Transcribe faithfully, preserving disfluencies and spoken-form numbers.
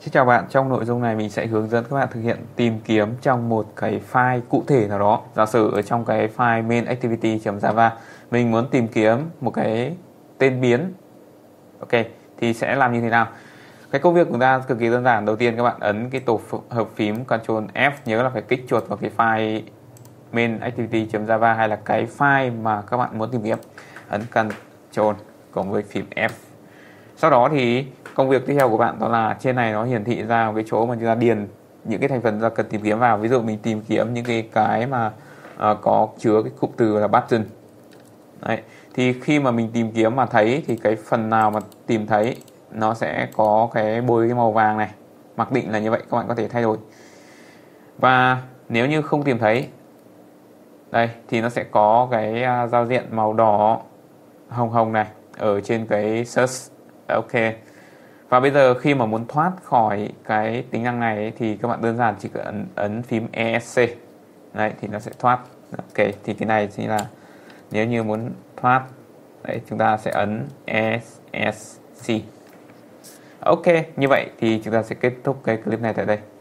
Xin chào bạn, trong nội dung này mình sẽ hướng dẫn các bạn thực hiện tìm kiếm trong một cái file cụ thể nào đó. Giả sử ở trong cái file main activity.java mình muốn tìm kiếm một cái tên biến. Ok, thì sẽ làm như thế nào? Cái công việc của chúng ta cực kỳ đơn giản. Đầu tiên các bạn ấn cái tổ hợp phím Ctrl F, nhớ là phải kích chuột vào cái file main activity.java hay là cái file mà các bạn muốn tìm kiếm. Ấn Ctrl cộng với phím F. Sau đó thì công việc tiếp theo của bạn đó là trên này nó hiển thị ra một cái chỗ mà chúng ta điền những cái thành phần chúng ta cần tìm kiếm vào. Ví dụ mình tìm kiếm những cái cái mà uh, có chứa cái cụm từ là button. Đấy. Thì khi mà mình tìm kiếm mà thấy thì cái phần nào mà tìm thấy nó sẽ có cái bôi cái màu vàng này, mặc định là như vậy, các bạn có thể thay đổi. Và nếu như không tìm thấy đây thì nó sẽ có cái uh, giao diện màu đỏ hồng hồng này ở trên cái search. Ok. Và bây giờ khi mà muốn thoát khỏi cái tính năng này ấy, thì các bạn đơn giản chỉ cần ấn, ấn phím E S C. Đấy thì nó sẽ thoát. Ok, thì cái này chính là nếu như muốn thoát, đấy chúng ta sẽ ấn E S C. Ok, như vậy thì chúng ta sẽ kết thúc cái clip này tại đây.